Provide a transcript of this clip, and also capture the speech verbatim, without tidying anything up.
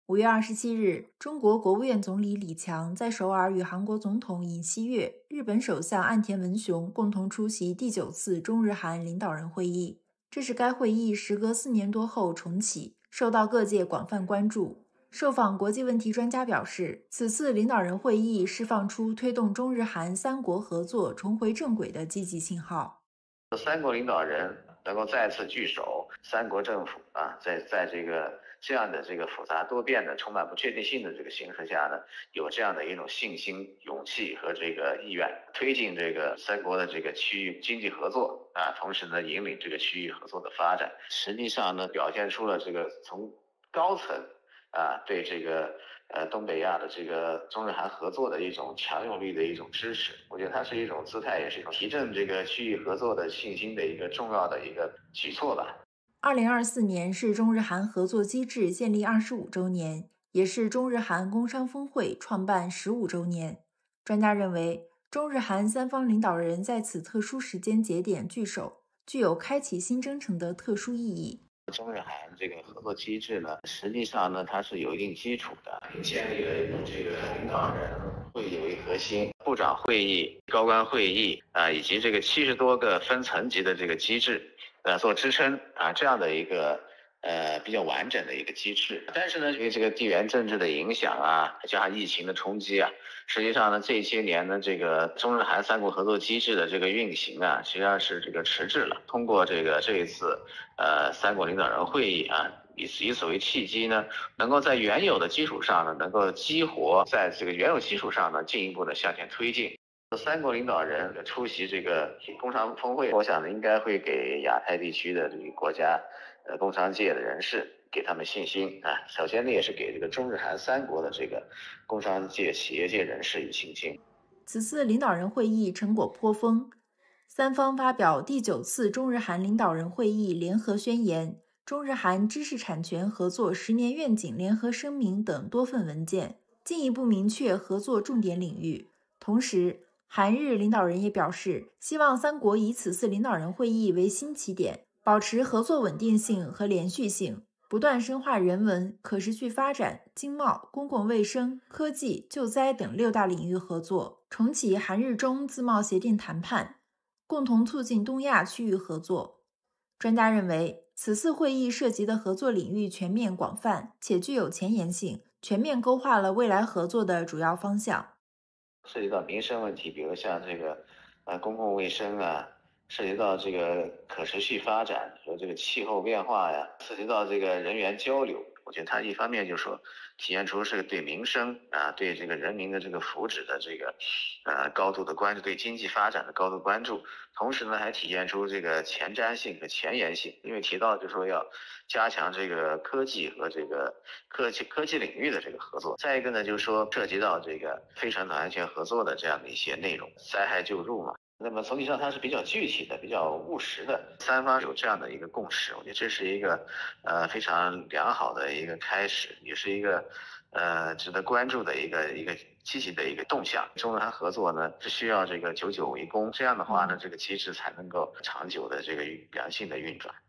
五月二十七日，中国国务院总理李强在首尔与韩国总统尹锡悦、日本首相岸田文雄共同出席第九次中日韩领导人会议。这是该会议时隔四年多后重启，受到各界广泛关注。受访国际问题专家表示，此次领导人会议释放出推动中日韩三国合作重回正轨的积极信号。 三国领导人能够再次聚首，三国政府啊，在在这个这样的这个复杂多变的、充满不确定性的这个形势下呢，有这样的一种信心、勇气和这个意愿，推进这个三国的这个区域经济合作啊，同时呢，引领这个区域合作的发展。实际上呢，表现出了这个从高层啊对这个呃东北亚的这个中日韩合作的一种强有力的一种支持。我觉得它是一种姿态，也是一种提振这个区域合作的信心的一个重要的一个举措吧。 二零二四年是中日韩合作机制建立二十五周年，也是中日韩工商峰会创办十五周年。专家认为，中日韩三方领导人在此特殊时间节点聚首，具有开启新征程的特殊意义。 中日韩这个合作机制呢，实际上呢，它是有一定基础的，建立了这个领导人会议为核心，部长会议、高官会议啊，以及这个七十多个分层级的这个机制，呃，做支撑啊，这样的一个呃比较完整的一个机制。但是呢，因为这个地缘政治的影响啊，加上疫情的冲击啊，实际上呢，这些年呢，这个中日韩三国合作机制的这个运行啊，实际上是这个迟滞了。通过这个这一次呃三国领导人会议啊，以以此为契机呢，能够在原有的基础上呢，能够激活在这个原有基础上呢，进一步的向前推进。三国领导人出席这个工商峰会，我想呢，应该会给亚太地区的这个国家呃工商界的人士给他们信心啊。首先呢，也是给这个中日韩三国的这个工商界、企业界人士以信心。 此次领导人会议成果颇丰，三方发表第九次中日韩领导人会议联合宣言、中日韩知识产权合作十年愿景联合声明等多份文件，进一步明确合作重点领域。同时，韩日领导人也表示，希望三国以此次领导人会议为新起点，保持合作稳定性和连续性，不断深化人文、可持续发展、经贸、公共卫生、科技、救灾等六大领域合作，重启韩日中自贸协定谈判，共同促进东亚区域合作。专家认为，此次会议涉及的合作领域全面广泛，且具有前沿性，全面勾画了未来合作的主要方向。 涉及到民生问题，比如像这个呃公共卫生啊，涉及到这个可持续发展和这个气候变化呀，涉及到这个人员交流。我觉得它一方面就是说体现出是对民生啊，对这个人民的这个福祉的这个呃高度的关注，对经济发展的高度关注，同时呢还体现出这个前瞻性和前沿性。因为提到就是说要加强这个科技和这个科技科技领域的这个合作。再一个呢，就是说涉及到这个非传统安全合作的这样的一些内容，灾害救助嘛。那么总体上它是比较具体的、比较务实的，三方有这样的一个共识，我觉得这是一个呃非常良好的一个开始，也是一个呃值得关注的一个一个积极的一个动向。中日韩合作呢是需要这个久久为功，这样的话呢，这个机制才能够长久的这个良性的运转。